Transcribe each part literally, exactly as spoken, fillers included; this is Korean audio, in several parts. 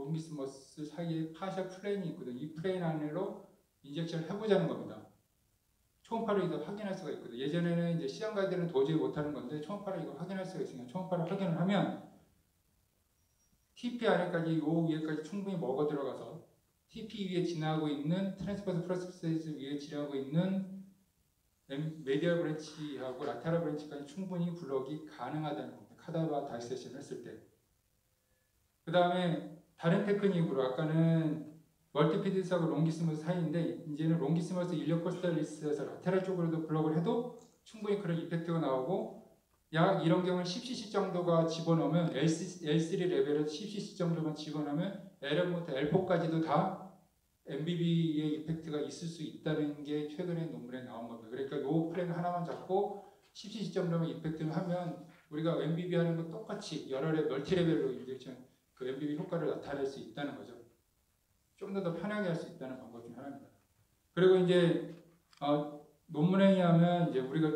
롱기스머스 사이에 파셜 플레인이 있거든요. 이 플레인 안으로 인젝션을 해보자는 겁니다. 초음파로 이거 확인할 수가 있거든요. 예전에는 이제 시장 가이드는 도저히 못하는 건데 초음파로 이거 확인할 수가 있으니까 초음파로 확인을 하면 티피 안에까지 요 위에까지 충분히 먹어 들어가서 티피 위에 지나고 있는 트랜스퍼스 프로세스 위에 지나고 있는 메디얼 브랜치하고 라테럴 브랜치까지 충분히 블록이 가능하다는 겁니다. 카다바 다이세션을 했을 때. 그 다음에 다른 테크닉으로 아까는 멀티피디스하고 롱기스머스 사이인데 이제는 롱기스머스 일리오코스탈리스에서 라테럴 쪽으로도 블록을 해도 충분히 그런 이펙트가 나오고 약 이런 경우는 십 씨씨 정도가 집어넣으면 엘 쓰리 레벨에서 십 씨씨 정도만 집어넣으면 엘엠부터 엘포까지도 다 엠비비의 이펙트가 있을 수 있다는 게 최근에 논문에 나온 겁니다. 그러니까 요 플랜 하나만 잡고 십 씨씨 정도만 이펙트를 하면 우리가 엠비비 하는 거 똑같이 여러 레 멀티 레벨로 인젝션 그 엠비비 효과를 나타낼 수 있다는 거죠. 좀 더 더 편하게 할 수 있다는 방법 중 하나입니다. 그리고 이제 어, 논문에 의하면 이제 우리가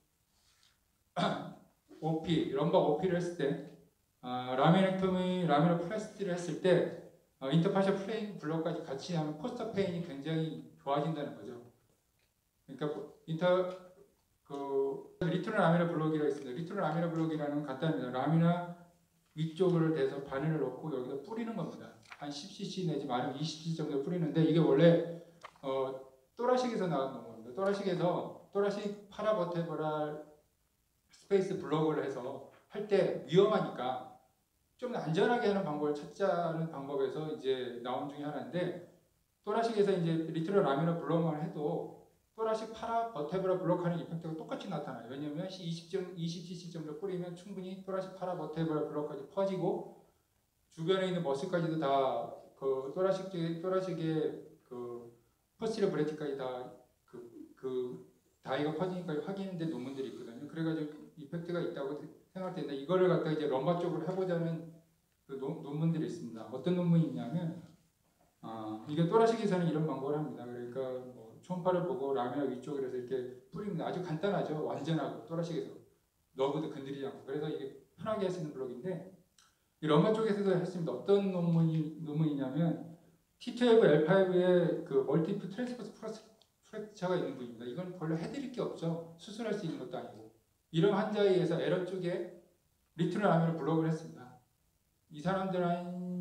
오피, 럼바 오피를 했을 때 어, 라미넥토미, 라미너 플라스티를 했을 때 어, 인터파셜 플레인 블록까지 같이 하면 포스터 페인이 굉장히 좋아진다는 거죠. 그러니까 인터 그 리트럴 라미너 블록이라고 있습니다. 리트럴 라미너 블록이라는 건 간단합니다. 라미나 위쪽을 대서 바늘을 넣고 여기다 뿌리는 겁니다. 한 십 씨씨 내지 많으면 이십 씨씨 정도 뿌리는데 이게 원래 어, 또라식에서 나온 논문입니다. 또라식에서 또라식 파라버테브랄 스페이스 블록을 해서 할 때 위험하니까 좀 안전하게 하는 방법을 찾자는 방법에서 이제 나온 중에 하나인데 또라식에서 이제 리트럴 라미너 블록만 해도 또라식 파라버테브랄 블록하는 이펙트가 똑같이 나타나요. 왜냐하면 이십 씨씨 정도 뿌리면 충분히 또라식 파라버테브랄 블록까지 퍼지고 주변에 있는 머슬까지도 다 그 또라식 또라식의 그 포스티리어 브레치까지 다 그 그 다이가 퍼지니까 확인된 논문들이 있거든요. 그래가지고 이펙트가 있다고 생각할 텐데 이거를 갖다 이제 럼바 쪽으로 해보자는 그 노, 논문들이 있습니다. 어떤 논문이 있냐면 어, 이게 또라식에서는 이런 방법을 합니다. 그러니까 뭐 초음파를 보고 라미나 위쪽으로 해서 이렇게 뿌립니다. 아주 간단하죠. 완전하고 또라식에서 너브도 건드리지 않고 그래서 이게 편하게 할 수 있는 블록인데 이 럼바 쪽에서도 했습니다. 어떤 논문이, 논문이냐면 티 트웰브 엘 파이브의 그 멀티플 트랜스퍼스 프랙처가 있는 분입니다. 이건 별로 해드릴 게 없죠. 수술할 수 있는 것도 아니고 이런 환자에 의해서 에러 쪽에 리트럴 라미너 블록을 했습니다. 이 사람들 한